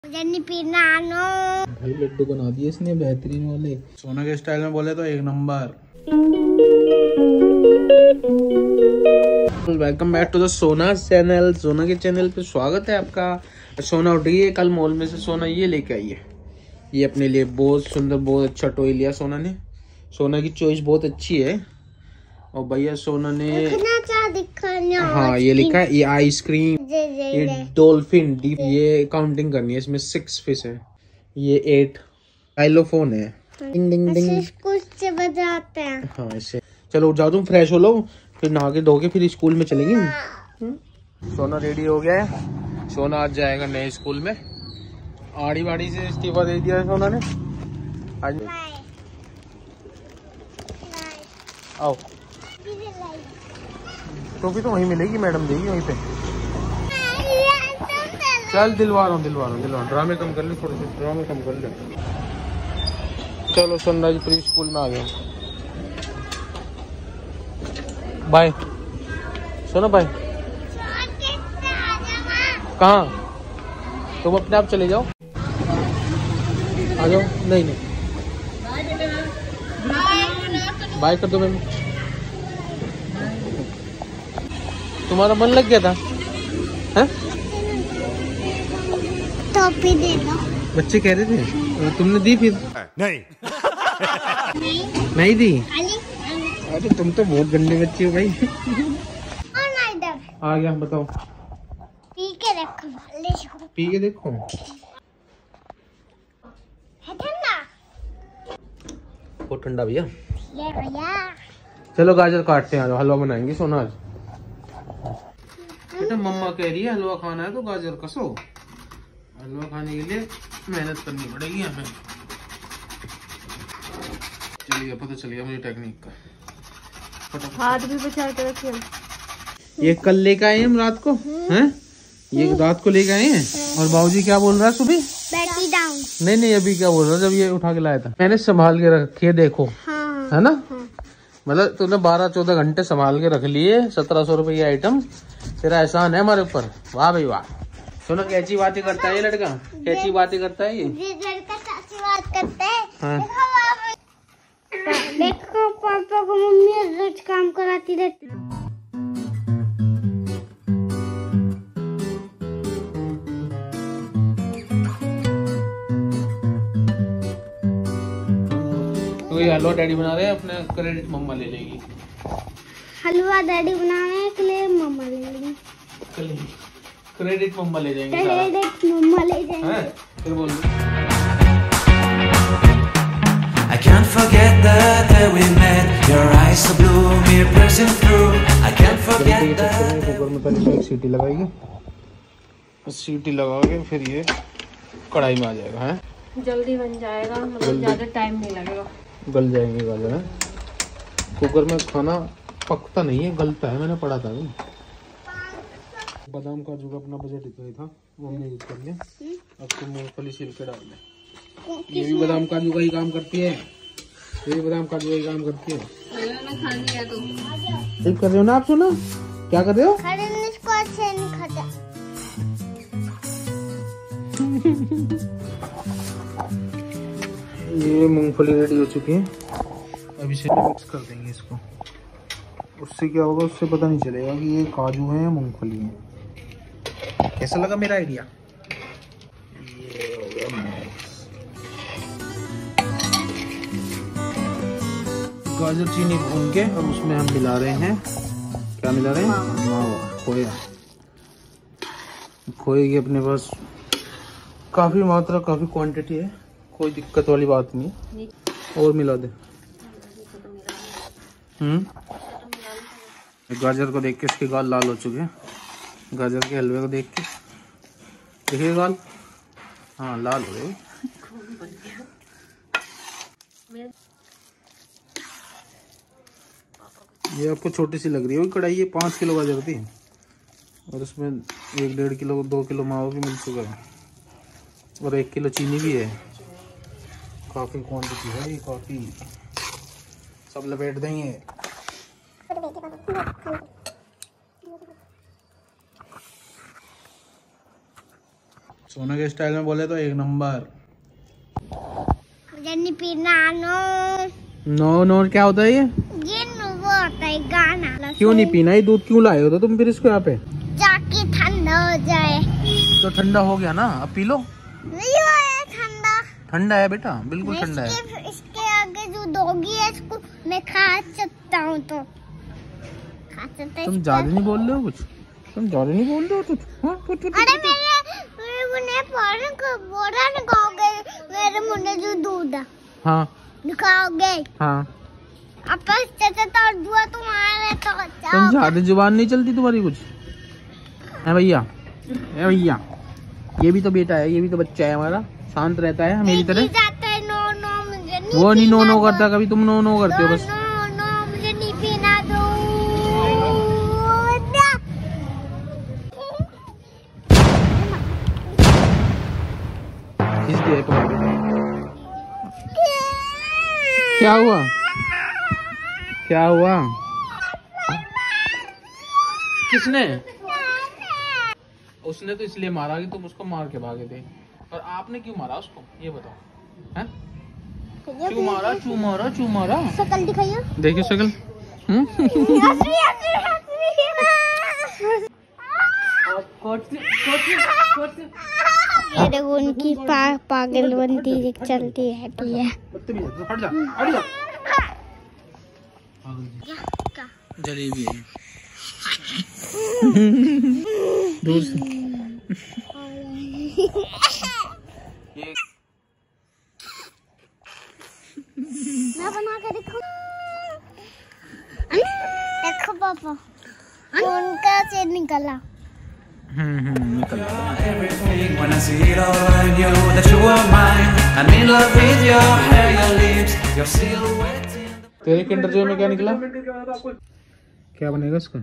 भाई लड्डू बना दिए इसने बेहतरीन वाले, सोना के स्टाइल में बोले तो एक number. Welcome back to the Sona channel. Sona के चैनल पे स्वागत है आपका। सोना उठ गई है, कल मॉल में से सोना ये लेके आई है। ये अपने लिए बहुत सुंदर बहुत अच्छा टॉय लिया सोना ने। सोना की चॉइस बहुत अच्छी है। और भैया सोना ने हाँ ये लिखा है, ये आइसक्रीम, ये डॉल्फिन, ये काउंटिंग करनी है, इसमें 6 फिश है, ये 8 आइलोफोन है। डिंग डिंग डिंग से बजाते हैं। हाँ ऐसे। चलो उठ जाओ तुम, फ्रेश हो लो, फिर नहा के धो के फिर स्कूल में चलेंगे। सोना रेडी हो गया है। सोना आज जाएगा नए स्कूल में। आड़ी बाड़ी से इस्तीफा दे दिया है सोना ने आज। आओ टोपी तो वहीं मिलेगी, मैडम देगी वहीं पे। चल दिलवा रहा हूँ। ड्रामे कम कर ले, थोड़े से ड्रामे कम कर ले। चलो सनराइज प्री स्कूल में आ गए। बाय सोना, बाय। कहाँ? तुम अपने आप चले जाओ, आ जाओ। नहीं बाय कर दो मैम। तुम्हारा मन लग गया था? हैं? टोपी दे दो, बच्चे कह रहे थे। तुमने दी फिर? नहीं दी। अरे तुम तो बहुत गंदे बच्चे हो भाई। आ गया, बताओ। पी के देखो। बहुत ठंडा भैया। चलो गाजर काटते हैं, हलवा बनाएंगे सोना आज। बेटा मम्मा कह रही है हलवा खाना है तो गाजर कसो। हलवा खाने के लिए मेहनत करनी पड़ेगी हमें। चलिए पता चल गया मुझे टेक्निक का। हाथ भी बचा के रखिए। ये कल लेके आए हम रात को, हैं? ये रात को लेके आए हैं। और बाबूजी क्या बोल रहा है सुबह? बैठी डाउन। नहीं अभी क्या बोल रहा है, जब ये उठा के लाया था मैंने संभाल के रखे, देखो। हाँ, है ना? हाँ। मतलब तूने 12-14 घंटे संभाल के रख लिए। 1700 रुपए ये आइटम, तेरा एहसान है हमारे ऊपर। वाह भाई वाह। सुनो कैसी बातें करता है ये लड़का, कैसी बातें करता है ये लड़का, कैसी बात करता है। हाँ। देखो पापा को मम्मी रोज काम कराती रहती है। तो ये हलवा डैडी बना रहे हैं, अपने क्रेडिट मम्मा ले लेगी। हलवा डैडी बनाने के लिए मम्मा ले लेगी। क्रेडिट मम्मा ले जाएंगे। क्रेडिट मम्मा ले जाएंगे। फिर बोल I can't forget the day we met. Your eyes so blue, me pressing through. I can't forget the cooker में पहले एक सीटी लगाएगी, सीटी लगा के फिर ये कढ़ाई में आ जाएगा। है जल्दी बन जाएगा, मतलब ज्यादा टाइम नहीं लगेगा। गल जाएंगे गाजर। है कुकर में खाना पकता नहीं है, गलता है, मैंने पढ़ा था। बादाम काजू का अपना बजट इतना ही था, वो हमने यूज कर लिया। अब तो मूंगफली छिल के डाल दें। ये भी बादाम काजू का ही काम करती है, ये भी बादाम काजू का ही काम करती है। ठीक कर रहे हो ना आप? सुना क्या कर रहे हो? इसको अच्छे नहीं खाता। ये मूंगफली रेडी हो चुकी है, अब इसे मिक्स कर देंगे इसको। उससे क्या होगा, उससे पता नहीं चलेगा कि ये काजू है या मूंगफली है। कैसा लगा मेरा आइडिया? ये हो गया मिक्स। गाजर चीनी भून के अब उसमें हम मिला रहे हैं, क्या मिला रहे हैं? मावा, खोया। खोए की अपने पास काफी मात्रा, काफी क्वांटिटी है, कोई दिक्कत वाली बात नहीं है। और मिला दे। गाजर को देख के इसके गाल लाल हो चुके हैं। गाजर के हलवे को देख के देखिए गाल, हाँ लाल हो गए। ये आपको छोटी सी लग रही है कढ़ाई, ये 5 किलो गाजर थी और उसमें 1-1.5 किलो 2 किलो मावा भी मिल चुका है और 1 किलो चीनी भी है। काफी क्वांटिटी है ये, काफी। सब लपेट देंगे। सोना के स्टाइल में बोले तो एक नंबर। मुझे नहीं पीना। नो नो क्या होता है ये वो होता है गाना। क्यों नहीं पीना? ये दूध क्यों लाए हो तो तुम फिर इसको यहाँ पे? जाके ठंडा हो जाए। तो ठंडा हो गया ना, अब पी लो। नहीं हुआ है ठंडा। ठंडा है बेटा, बिल्कुल ठंडा है। इसके आगे जो दोगी है इसको मैं खा सकता हूँ तो खा सकता। तुम ज्यादा नहीं बोल रहे हो कुछ? तुम ज्यादा नहीं बोल रहे हो कुछ? अरे मेरे मुन्ने बोरा निकालोगे मेरे मुन्ने जो दूध है। हाँ निकालोगे। हाँ अब तो दुआ तुम्हारे तो तुम ज्यादा जुबान नहीं चलती तुम्हारी कुछ? है भैया, है भैया, ये भी तो बेटा है, ये भी तो बच्चा है हमारा, शांत रहता है मेरी तरह। नो नो मुझे नहीं वो नहीं नो नो करता कभी, तुम नो नो करते हो बस। नो नो मुझे नहीं पीना दो। क्या हुआ? क्या हुआ? किसने? उसने तो इसलिए मारा कि तुम उसको मार के भागे थे। और आपने क्यों मारा उसको, ये बताओ। हैं? क्यों मारा? क्यों मारा? क्यों मारा? शक्ल दिखाइए। देखिए शक्ल। ये देखो उनकी पागलबंदी चलती रहती है। हट जा, हट जा। जलेबी है। दूर से। मैं बना के दिखाऊं। देखो पापा उनका से निकला। निकल। Everything when I see it all I knew that you were mine. I'm in love with your hair, your lips, your silhouette. तेरे किंडर जॉय में क्या निकला? क्या बनेगा इसका?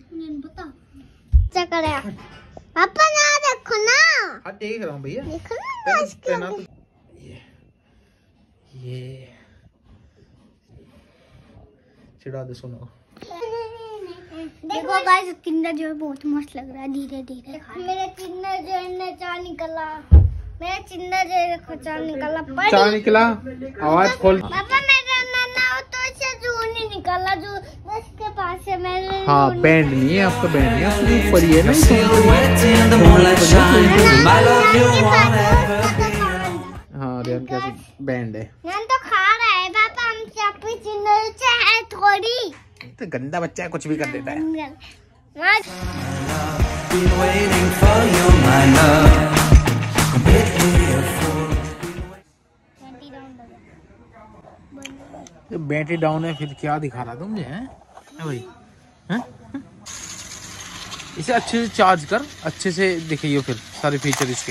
क्या करे पापा? ना देखो ना। हाँ देख रहा हूँ भैया। देखो ना तो ये चिढ़ा दे सोना। देखो गाइस किंडर जॉय बहुत मस्त लग रहा है धीरे धीरे। मेरे किंडर जॉय ने चार निकला। मेरा किंडर जॉय देखो चार निकला। चार निकला? आवाज खोल। पापा मेरा नाना तो ऐसे जून नहीं निकला जो उसके पास है मेरे। हाँ बैंड नहीं है आपका, बैंड नहीं है, ऊपर ही है ना। Silhouette in the moonlight shine. My love you won't ever be alone. हाँ रेन क्या बैंड है? नान तो खा रहा है पापा, हमसे अपनी किंडर जॉय है थोड़ी। तो गंदा बच्चा है, कुछ भी कर देता है। Been waiting for you, my love. Completely a fool. Battery down है, फिर क्या दिखा रहा था मुझे? है भाई? हैं? इसे अच्छे से चार्ज कर, अच्छे से दिखाइए फिर सारे फीचर इसके।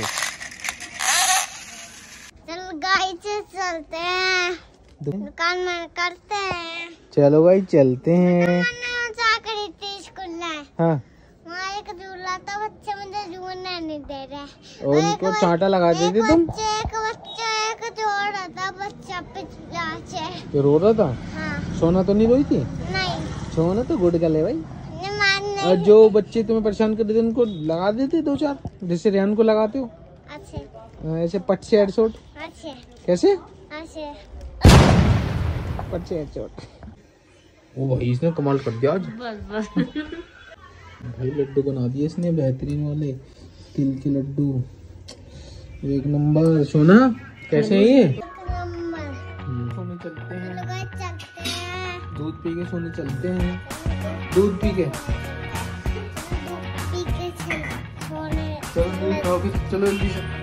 चल गाइस चलते हैं दुकान में करते हैं। चलो भाई चलते हैं। स्कूल में हाँ वहाँ एक झूला था, बच्चे मुझे झूलने नहीं दे रहे। और उनको चांटा लगा देते तुम। एक बच्चा एक जोड़ रहा था, बच्चा पिछला से रो रहा था। हाँ। सोना तो नहीं रोई थी? नहीं सोना तो गुड गल है भाई। मानने और जो बच्चे तुम्हें परेशान कर देते उनको लगा देते दो चार, जैसे रेहान को लगाते हो। अच्छे ऐसे पट से हेडशॉट। अच्छे कैसे? अच्छे पट से हेडशॉट। ओ भाई इसने कमाल कर दिया आज। भाई लड्डू बना दिए इसने बेहतरीन वाले, तिल के लड्डू, एक नंबर। सोना कैसे है ये? सोने चलते हैं, दूध पी के सोने चलते हैं। दूध पी के चलो दूध खाओ, चलो जल्दी से।